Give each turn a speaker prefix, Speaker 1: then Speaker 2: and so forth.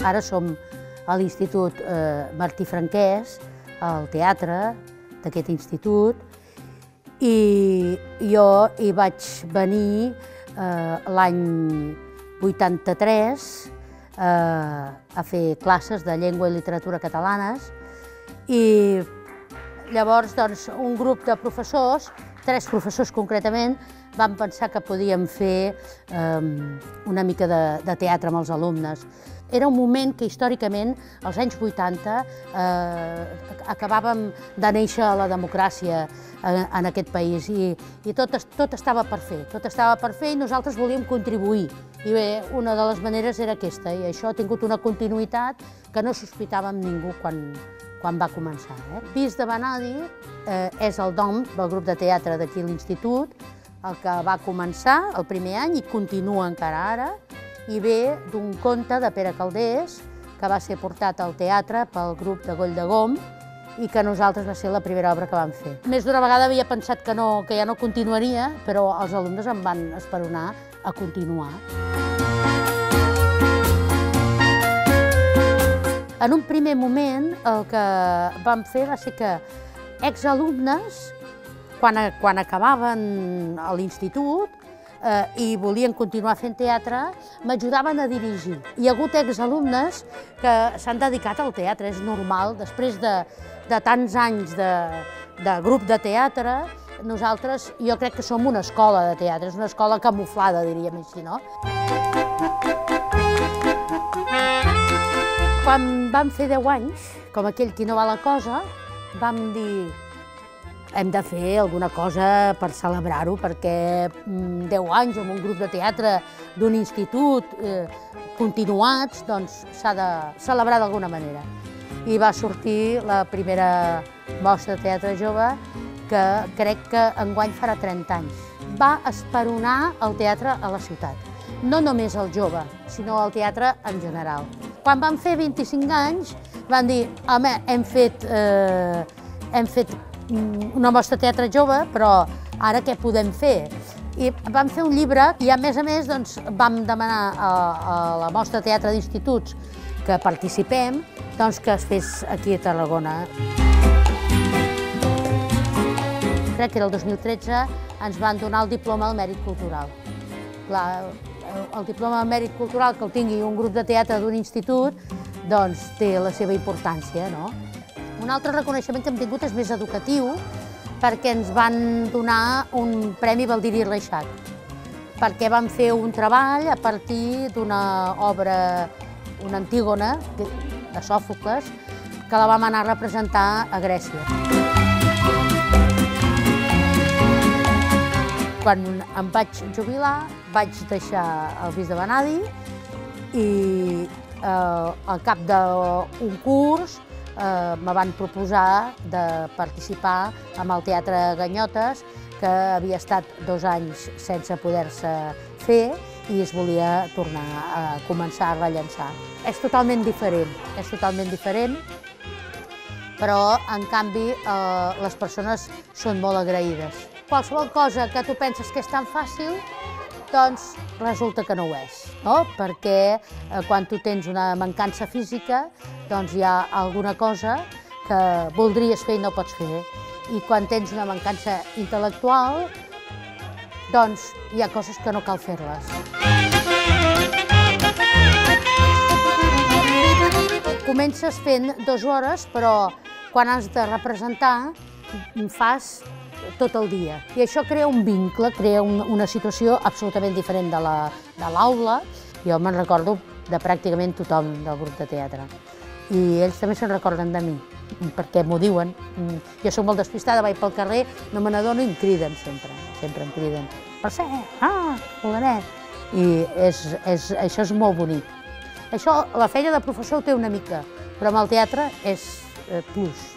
Speaker 1: Ara som a l'Institut Martí Franquès, al teatre d'aquest institut, i jo hi vaig venir l'any 83 a fer classes de llengua i literatura catalanes, i llavors un grup de professors, 3 professors concretament, vam pensar que podíem fer una mica de teatre amb els alumnes. Era un moment que històricament, als anys 80, acabàvem de néixer la democràcia en aquest país i tot estava per fer, i nosaltres volíem contribuir. I bé, una de les maneres era aquesta, i això ha tingut una continuïtat que no sospitàvem ningú quan va començar. Vis de Vanadi és el nom del grup de teatre d'aquí a l'Institut, el que va començar el primer any i continua encara ara, i ve d'un conte de Pere Calders, que va ser portat al teatre pel grup de Goll de Gom i que nosaltres va ser la primera obra que vam fer. Més d'una vegada havia pensat que ja no continuaria, però els alumnes em van esperonar a continuar. En un primer moment el que vam fer va ser que exalumnes, quan acabaven a l'institut, i volien continuar fent teatre, m'ajudaven a dirigir. Hi ha hagut exalumnes que s'han dedicat al teatre, és normal. Després de tants anys de grup de teatre, nosaltres, jo crec que som una escola de teatre, és una escola camuflada, diríem així, no? Quan vam fer 10 anys, com aquell qui no va la cosa, vam dir hem de fer alguna cosa per celebrar-ho, perquè 10 anys amb un grup de teatre d'un institut continuats, doncs s'ha de celebrar d'alguna manera. I va sortir la primera mostra de teatre jove, que crec que enguany farà 30 anys. Va esperonar el teatre a la ciutat. No només el jove, sinó el teatre en general. Quan vam fer 25 anys, van dir, home, hem fet una mostra de teatre jove, però ara què podem fer? I vam fer un llibre i, a més, vam demanar a la mostra de teatre d'instituts que participem, que es fes aquí a Tarragona. Crec que era el 2013, ens van donar el diploma al mèrit cultural. El diploma al mèrit cultural, que el tingui un grup de teatre d'un institut, doncs té la seva importància, no? Un altre reconeixement que hem tingut és més educatiu, perquè ens van donar un Premi Baldiri Reixac, perquè vam fer un treball a partir d'una obra, una Antígona, de Sòfocles, que la vam anar a representar a Grècia. Quan em vaig jubilar, vaig deixar el Vis de Vanadi i al cap d'un curs me van proposar de participar amb el Teatre Ganyotes, que havia estat 2 anys sense poder-se fer i es volia tornar a començar a rellançar. És totalment diferent, però en canvi les persones són molt agraïdes. Qualsevol cosa que tu penses que és tan fàcil, doncs resulta que no ho és, no? Perquè quan tu tens una mancança física, doncs hi ha alguna cosa que voldries fer i no pots fer. I quan tens una mancança intel·lectual, doncs hi ha coses que no cal fer-les. Comences fent 2 hores, però quan has de representar, fas tot el dia. I això crea un vincle, crea una situació absolutament diferent de l'aula. Jo me'n recordo de pràcticament tothom del grup de teatre. I ells també se'n recorden de mi, perquè m'ho diuen. Jo soc molt despistada, vaig pel carrer, no me n'adono i em criden sempre em criden. Mercè, fulanet. I això és molt bonic. Això, la feina de professor ho té una mica, però amb el teatre és plus.